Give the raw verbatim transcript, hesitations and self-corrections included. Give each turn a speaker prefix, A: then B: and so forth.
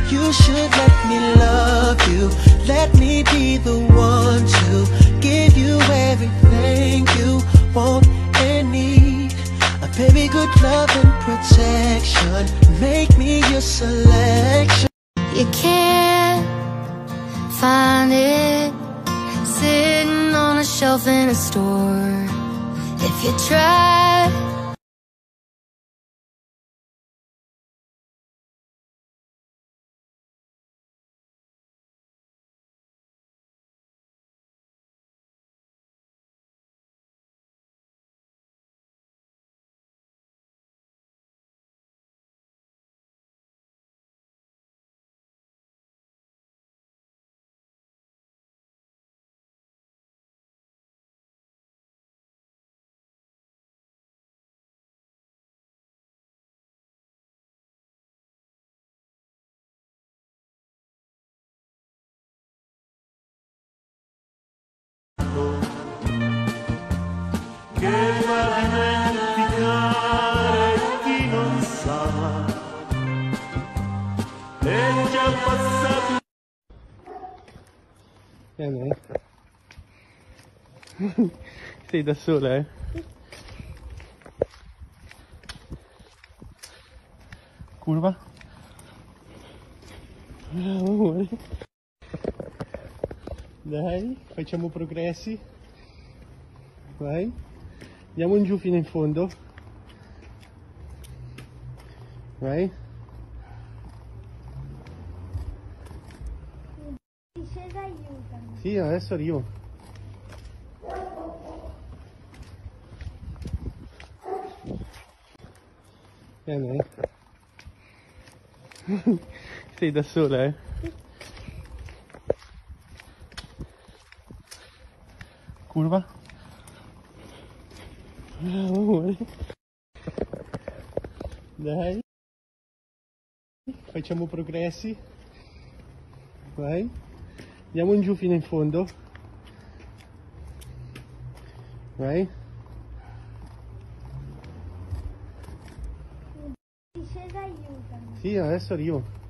A: You should let me love you. Let me be the one to give you everything you want and need. A baby, good love and protection. Make me your selection.
B: You can't find it sitting on a shelf in a store. If you try,
C: che va dimenticare chi non sa, è già passato.
D: Bene. Sei da sola, eh? Curva. Bravo amore. Dai, facciamo progressi. Vai. Andiamo in giù fino in fondo. Vai.
E: Discesa aiutami.
D: Sì, adesso arrivo. Bene. Sei da sola, eh? Curva. Bravo amore. Dai. Facciamo progressi. Vai. Andiamo in giù fino in fondo. Vai.
E: Discesa aiutami.
D: Sì, adesso arrivo.